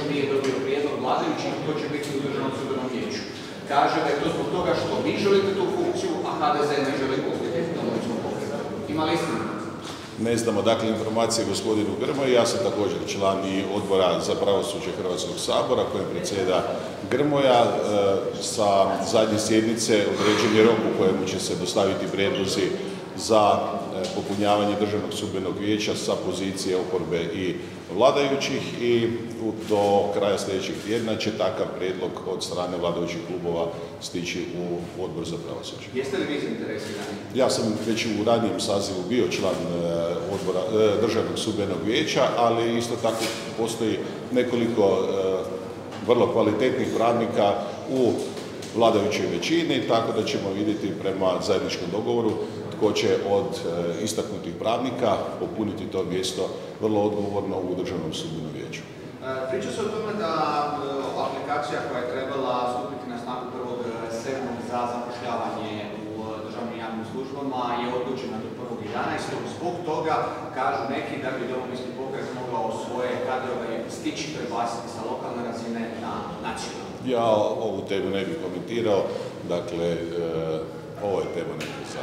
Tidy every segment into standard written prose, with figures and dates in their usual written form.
nije dobio prijedlog vladajućih, to će biti u Državnom sudbenom vijeću. Kaže da je to zbog toga što vi želite tu funkciju, a HDZ ne želi pustiti Domovinskom pokretu. Ima li istinu? Ne znamo, dakle, informacije gospodinu Grmoji. Ja sam također član i odbora za pravosuđe Hrvatskog sabora kojem predsjeda Grmoja. Sa zadnje sjednice određen je rok u kojemu će se dostaviti prijedlozi za popunjavanje Državnog sudbenog vijeća sa pozicije oporbe i vladajućih i do kraja sljedećeg tjedna će takav prijedlog od strane vladajućih klubova stići u odbor za pravosuđe. Jeste li vi zainteresirani? Ja sam već u ranijem sazivu bio član odbora Državnog sudbenog vijeća, ali isto tako postoji nekoliko vrlo kvalitetnih pravnika u vladajućoj većini, tako da ćemo vidjeti prema zajedničkom dogovoru tko će od istaknutih pravnika popuniti to mjesto vrlo odgovorno u Državnom sudbenom vijeću. Priča se o tome da aplikacija koja je trebala stupiti na snagu 1.7. za zapošljavanje u državnim javnim službama je odgođena do 1.11. Zbog toga kažu neki da bi Domovinski pokret mogao svoje kadrove stići prebaciti sa lokalne razine na nacionalne. Ja ovu temu ne bih komentirao, dakle, ovo je tema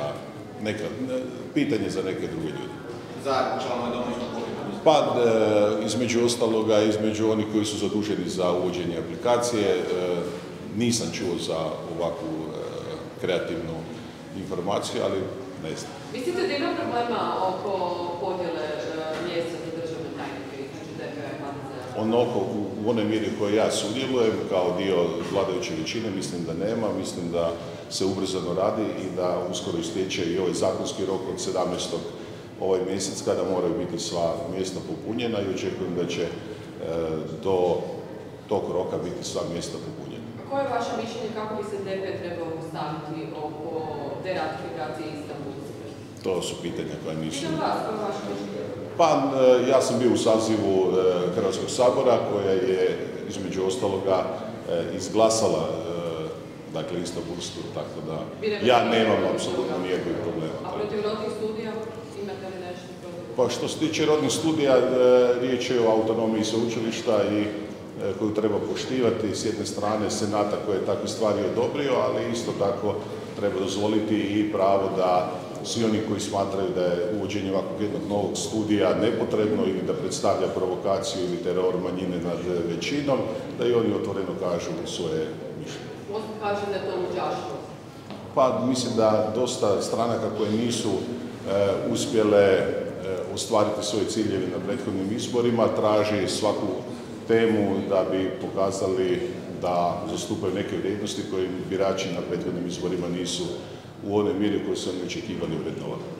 pitanje za neke druge ljude. Za članove Domovinskog pokreta? Pa, između ostaloga, između onih koji su zaduženi za uvođenje aplikacije, nisam čuo za ovakvu kreativnu informaciju, ali ne znam. Mislite da ima problema oko podjele mjesta za državne tajnike između DP-a i HDZ-a? Onako, u onoj mjeri koje ja sudjelujem kao dio vladajuće većine, mislim da nema, mislim da se ubrzano radi i da uskoro istječe i ovaj zakonski rok od 17. ovaj mjesec kada moraju biti sva mjesta popunjena i očekujem da će do tog roka biti sva mjesta popunjena. Koje je vaše mišljenje kako bi se DP trebao postaviti oko deratifikacije Istanbulske? To su pitanja koja nisu... Pitam vas, koje je vaše mišljenje? Pa, ja sam bio u sazivu Hrvatskog sabora koja je između ostaloga izglasala dakle Istanbulsku, tako da ja nemam apsolutno nijednog problema. A protiv rodnih studija imate li nešto protiv? Pa što se tiče rodnih studija, riječ je o autonomiji sveučilišta i koju treba poštivati. S jedne strane Senata koji je takve stvari odobrio, ali isto tako treba dozvoliti i pravo da svi oni koji smatraju da je uvođenje ovakvog jednog novog studija nepotrebno ili da predstavlja provokaciju ili teror manjine nad većinom, da i oni otvoreno kažu svoje mišljenje. Možda kaže da je to luđaštvo? Pa mislim da dosta stranaka koje nisu uspjele ostvariti svoje ciljeve na prethodnim izborima traži svaku temu da bi pokazali da zastupaju neke vrijednosti koje birači na prethodnim izborima nisu u onoj mjeri koju su oni očekivali vrednovali.